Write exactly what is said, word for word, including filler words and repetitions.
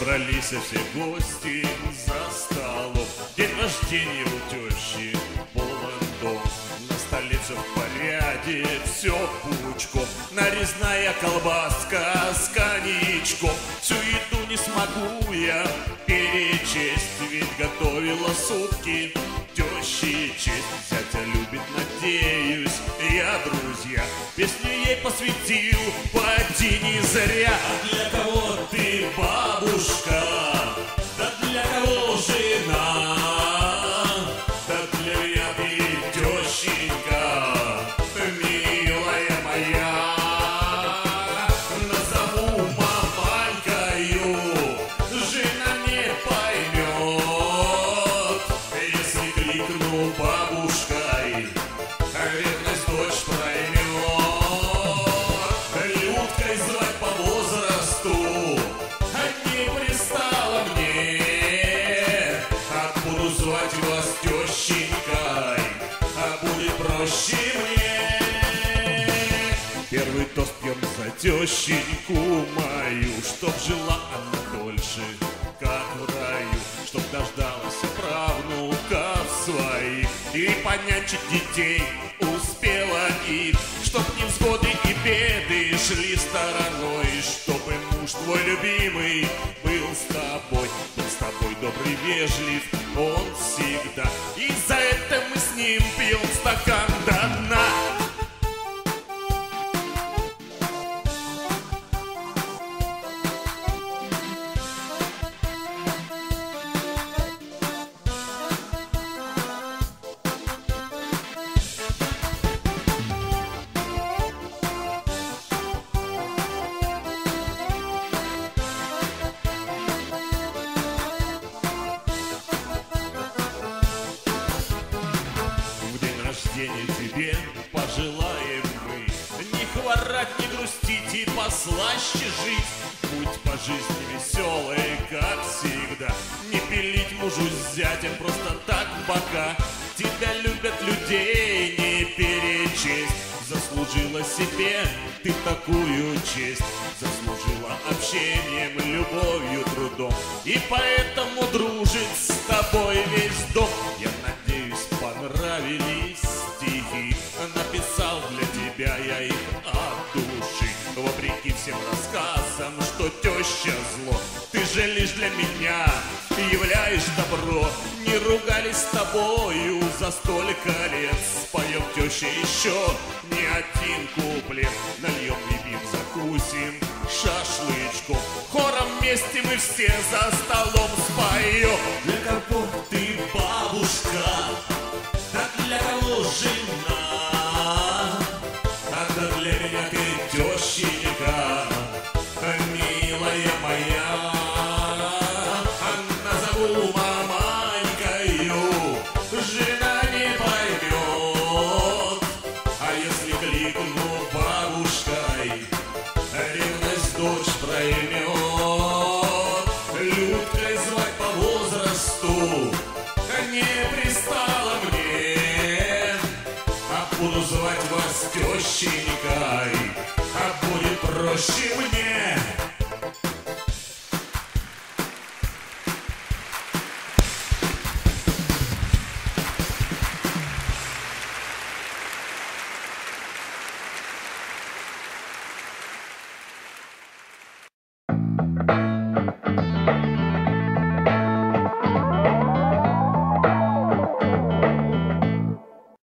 Собрались все гости за столом. День рождения у тещи, полон дом. На столе все в порядке, все пучком. Нарезная колбаска с коньячком. Всю еду не смогу я перечесть, ведь готовила сутки тещи честь. Зятя любит, надеюсь, я, друзья, песню ей посвятил, поди не зря. А для кого ты, бабушка? Да для кого жена? Да для меня ты, тещенька, милая моя. Назову маманькою, жена не поймет. Если крикну бабушкой, ревность дочь проймет. Людкой звать по возрасту не пристало мне. А буду звать вас тещенькой, а будет проще мне. Первый тост пьем за тещеньку мою, чтоб жила она дольше, как в раю, чтоб дождалась правнуков своих и понянчить детей успела их, чтоб невзгоды и беды шли стороной, чтобы муж твой любимый был с тобой, был с тобой добрый, вежлив он всегда, и за это мы с ним пьем стакан до дна. Тебе пожелаем мы не хворать, не грустить и послаще жить. Будь по жизни веселой, как всегда. Не пилить мужу с зятем просто так в бока. Тебя любят людей не перечесть. Заслужила себе ты такую честь. Заслужила общением, любовью, трудом. И поэтому дружит с тобой весь дом. Я надеюсь, понравились стихи. Написал для тебя я их от души. Вопреки всем рассказам, что теща зло, ты же лишь для меня являешь добро. Не ругались с тобою за столько лет. Споем теща еще не один куплет. Нальем, выпьем, закусим шашлычком. Хором вместе мы все за столом споем. Для кого ты, бабушка? Да для кого жена? А да для меня ты, тещенька, милая моя. Назову маманькою, жена не поймет. А если кликну бабушкой, ревность дочь проймет. Людкой звать по возрасту не пристало мне. А буду звать вас тещенькой, а будет проще мне.